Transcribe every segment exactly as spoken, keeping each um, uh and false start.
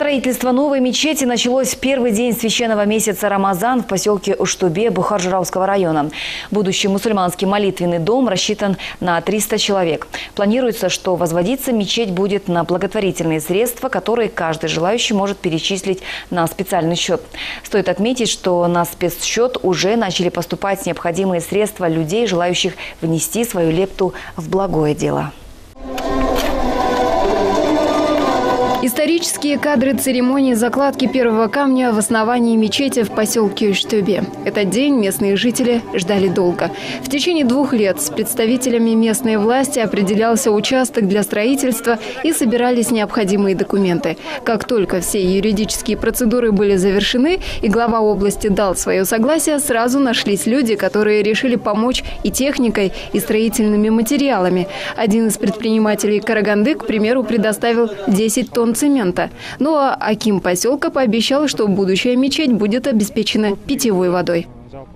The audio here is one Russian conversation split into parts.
Строительство новой мечети началось в первый день священного месяца Рамазан в поселке Уштубе Бухар-Жырауского района. Будущий мусульманский молитвенный дом рассчитан на триста человек. Планируется, что возводиться мечеть будет на благотворительные средства, которые каждый желающий может перечислить на специальный счет. Стоит отметить, что на спецсчет уже начали поступать необходимые средства людей, желающих внести свою лепту в благое дело. Исторические кадры церемонии закладки первого камня в основании мечети в поселке Уштубе. Этот день местные жители ждали долго. В течение двух лет с представителями местной власти определялся участок для строительства и собирались необходимые документы. Как только все юридические процедуры были завершены и глава области дал свое согласие, сразу нашлись люди, которые решили помочь и техникой, и строительными материалами. Один из предпринимателей Караганды, к примеру, предоставил десять тонн цемента. Ну а аким поселка пообещал, что будущая мечеть будет обеспечена питьевой водой.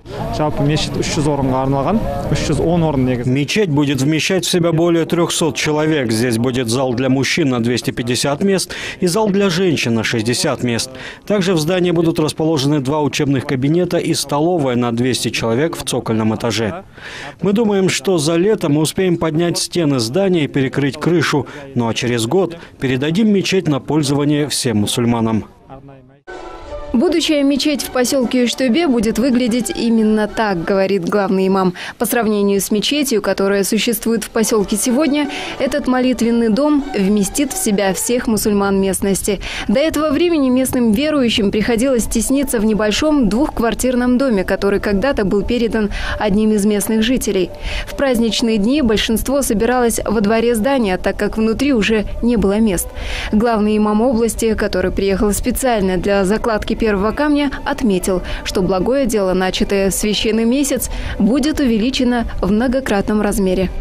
Мечеть будет вмещать в себя более трёхсот человек. Здесь будет зал для мужчин на двести пятьдесят мест и зал для женщин на шестьдесят мест. Также в здании будут расположены два учебных кабинета и столовая на двести человек в цокольном этаже. Мы думаем, что за лето мы успеем поднять стены здания и перекрыть крышу, ну а через год передадим мечеть на пользование всем мусульманам. Будущая мечеть в поселке Уштубе будет выглядеть именно так, говорит главный имам. По сравнению с мечетью, которая существует в поселке сегодня, этот молитвенный дом вместит в себя всех мусульман местности. До этого времени местным верующим приходилось тесниться в небольшом двухквартирном доме, который когда-то был передан одним из местных жителей. В праздничные дни большинство собиралось во дворе здания, так как внутри уже не было мест. Главный имам области, который приехал специально для закладки первого камня, отметил, что благое дело, начатое в священный месяц, будет увеличено в многократном размере.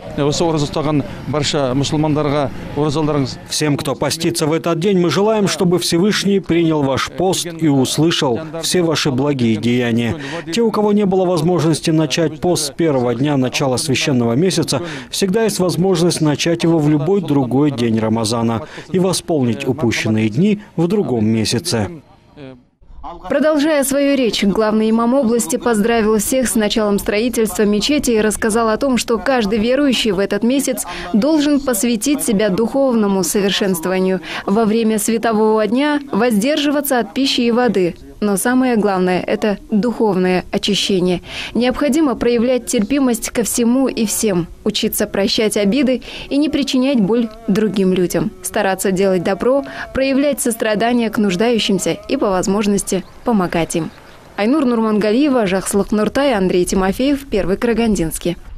Всем, кто постится в этот день, мы желаем, чтобы Всевышний принял ваш пост и услышал все ваши благие деяния. Те, у кого не было возможности начать пост с первого дня начала священного месяца, всегда есть возможность начать его в любой другой день Рамазана и восполнить упущенные дни в другом месяце. Продолжая свою речь, главный имам области поздравил всех с началом строительства мечети и рассказал о том, что каждый верующий в этот месяц должен посвятить себя духовному совершенствованию. Во время светового дня воздерживаться от пищи и воды. Но самое главное – это духовное очищение. Необходимо проявлять терпимость ко всему и всем, учиться прощать обиды и не причинять боль другим людям, стараться делать добро, проявлять сострадание к нуждающимся и, по возможности, помогать им. Айнур Нурмангалиева, Жахслык Нуртай, Андрей Тимофеев, Первый Карагандинский.